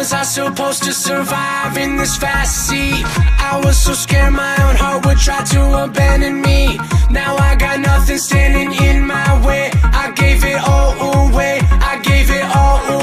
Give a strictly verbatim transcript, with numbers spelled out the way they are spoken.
was I supposed to survive in this fast sea? I was so scared my own heart would try to abandon me. Now I got nothing standing in my way. I gave it all away, I gave it all away.